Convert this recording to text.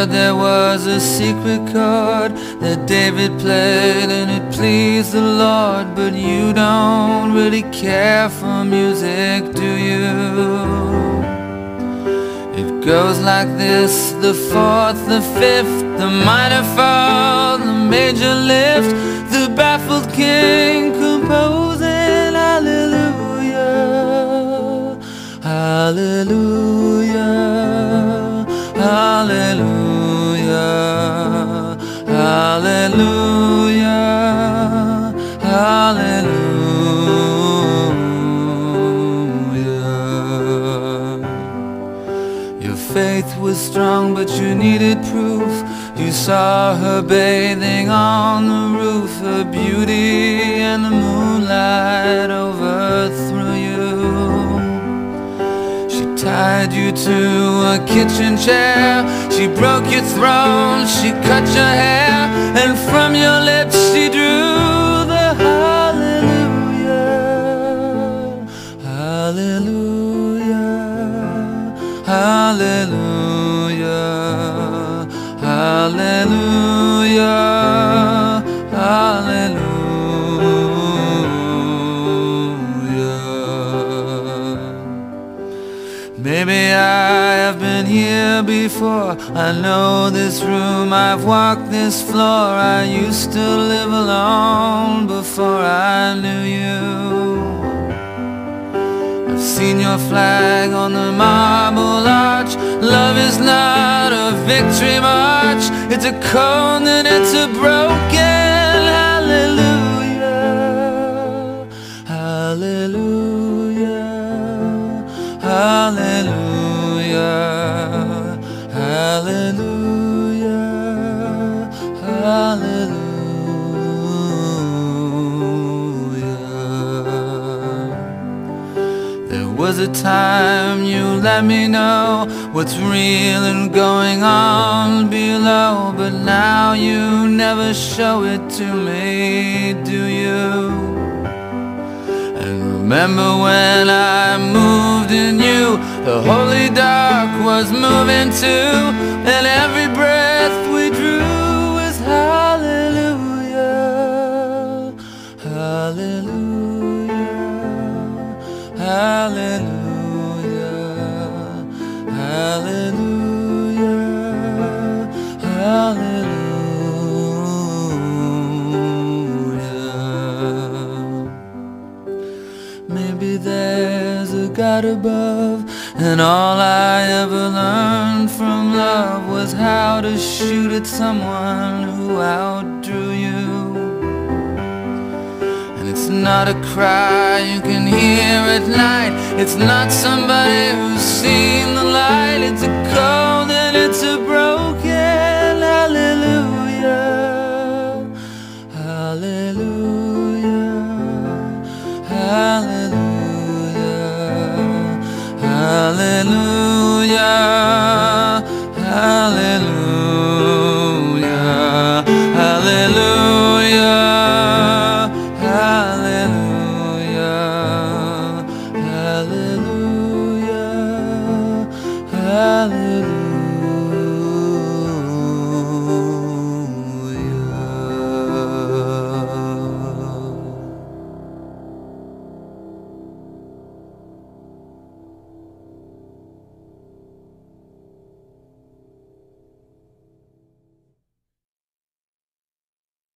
heard there was a secret chord that David played and it pleased the Lord. But you don't really care for music, do you? It goes like this: the fourth, the fifth, the minor fall, the major lift, the baffled king composing hallelujah, hallelujah, hallelujah, hallelujah, hallelujah. Your faith was strong, but you needed proof. You saw her bathing on the roof. Her beauty and the moonlight overthrew you. She tied you to a kitchen chair. She broke your throne, she cut your hair, and from your lips she drew the hallelujah, hallelujah, hallelujah, hallelujah, hallelujah. Maybe I have been here before. I know this room, I've walked this floor. I used to live alone before I knew you. I've seen your flag on the marble arch. Love is not a victory march. It's a cold and it's a broken hallelujah, hallelujah, hallelujah, hallelujah, hallelujah. There was a time you let me know what's real and going on below, but now you never show it to me, do you? And remember when I moved in you, the holy dark was moving too, and every breath we drew was hallelujah, hallelujah, hallelujah, hallelujah, hallelujah. Maybe there's a God above, and all I ever learned from love was how to shoot at someone who outdrew you. It's not a cry you can hear at night. It's not somebody who's seen the light. It's a cold and it's a broken hallelujah, hallelujah, hallelujah, hallelujah.